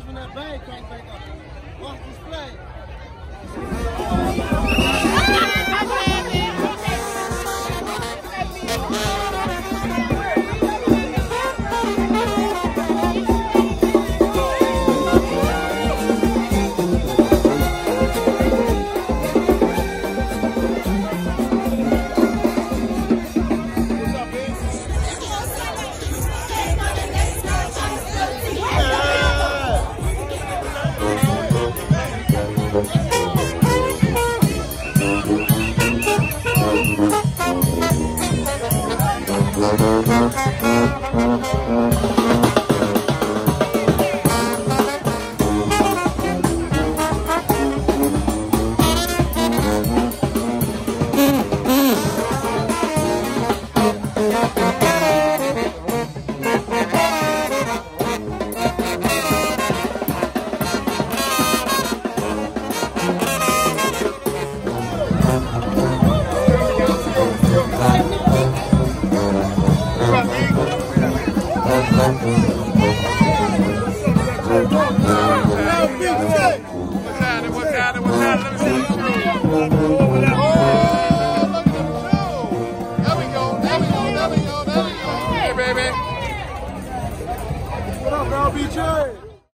times when that bag crank back up. Watch this play. What's happening? Let me see.